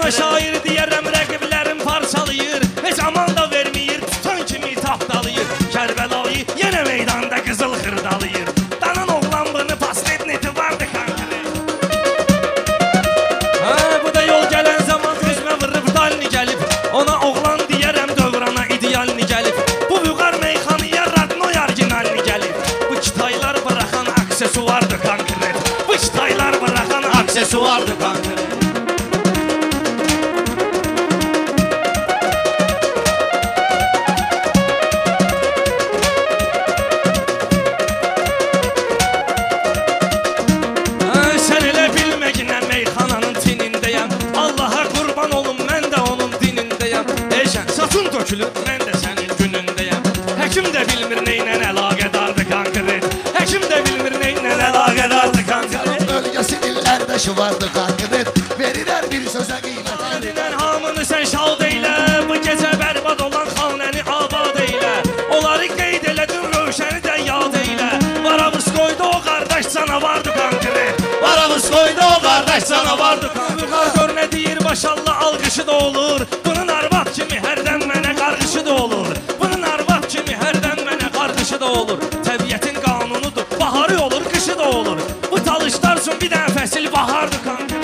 Ona şair deyərəm, rəqiblərim parçalayır. Heç aman da verməyir, tutan kimi tapdalayır. Kərbəlayı yenə meydanda qızıl xırdalayır. Danan oğlan bunu paslet neti vardı kankırı. Bu da yol gələn zaman gözümə vırıb dalini gəlib. Ona oğlan deyərəm, dövrana idealini gəlib. Bu vüqar meyxanıya radno yarginalini gəlib. Bu kitaylar bıraxan aksesuardı kankırı. Bu kitaylar bıraxan aksesuardı kankırı. Mən də sənin günündəyəm. Həkim də bilmir neynən əlaqədardı konkret. Həkim də bilmir neynən əlaqədardı konkret. Bölgəsi illərdə şuvardı konkret. Verirər bir sözə qiymət. Adinən hamını sən şad eylə. Bu gecə bərbad olan xanəni abad eylə. Onları qeyd elədin, rövşəni də yad eylə. Varavız qoydu o qardaş canavardı konkret. Varavız qoydu o qardaş canavardı konkret. Gör nə deyir, maşallah alqışı da olur. Bunun arvad kimi hərdən mənə qarğışı da olur. Bunun arvad kimi hərdən mənə qarğışı da olur. Təbiətin qanunudur, baharı olur, qışı da olur. Bu talışlar üçün bir dənə fəsil bahardır kanka.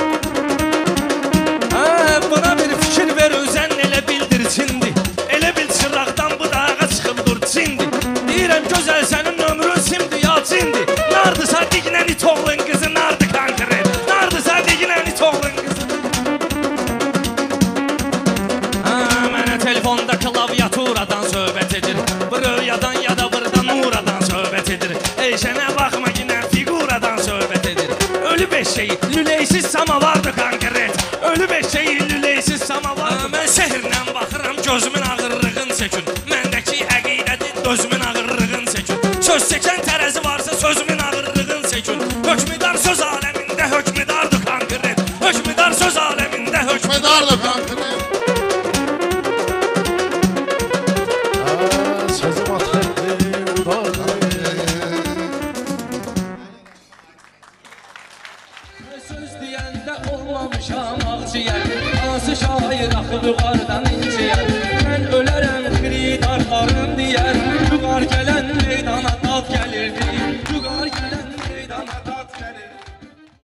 Buna bir fikir ver, özən elə bildir çindi. Elə bil çıraqdan bu dağa çıxıb dur çindi. Deyirəm gözəl sənin ömrün simdi ya çindi. Nardısa dignən it oğlun qızı nardı kanka. Nardısa dignən it oğlun qızı. Telefonda klaviaturadan söhbət edir. Bu röyadan ya da buradan nuradan söhbət edir. Eşənə baxma yine figuradan söhbət edir. Ölü beşeği lüleysiz samavardı konkret. Ölü beşeği lüleysiz samavardı. Mən şehirlə baxıram, gözümün ağırlığın çəkün. Məndəki əqidədir, gözümün ağırlığın çəkün. Söz çəkən tərəzi varsa sözümün ağırlığın çəkün. Hökmüdar söz aləmində hökmüdardı konkret. Hökmüdar söz aləmində hökmüdardı konkret. Söz deyəndə olmamışam ağciyər. Hansı şair axı vüqardan